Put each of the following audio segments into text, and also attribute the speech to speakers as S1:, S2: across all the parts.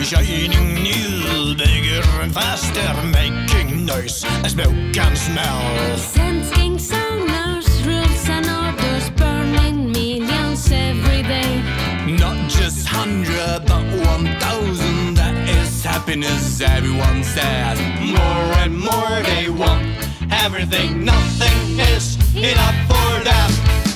S1: shining new, bigger and faster, making noise as milk can smell.
S2: Sensing sonars, rules and orders, burning millions every day.
S1: Not just 100, but 1,000, that is happiness, everyone says. More and more they want everything, nothing is enough for them.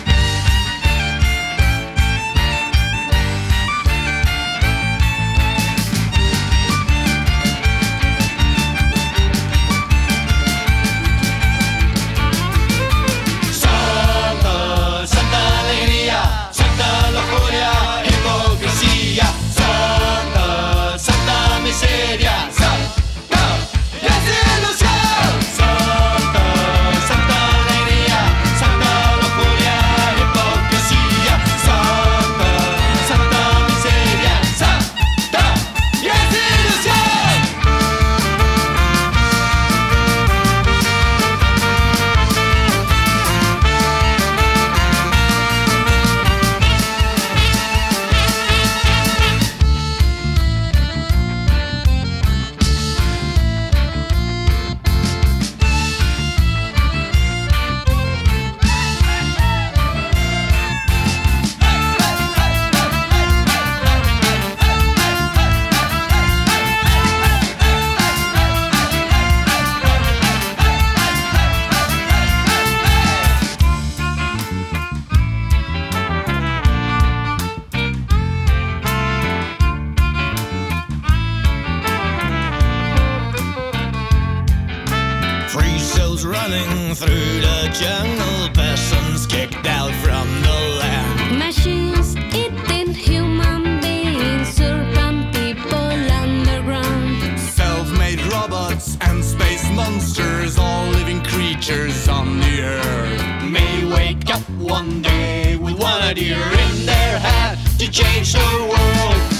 S1: Santa, Santa alegría, Santa lujuria, hipocresía. Santa, Santa miseria, Santa desilusión. Santa, Santa alegría, Santa lujuria, hipocresía. Santa, Santa miseria, Santa desilusión. Free souls running through the jungle, peasants kicked out from the land.
S2: Machines eating human beings, urban people underground.
S1: Self-made robots and space monsters, all living creatures on the earth, may wake up one day with one idea in their head to change the world.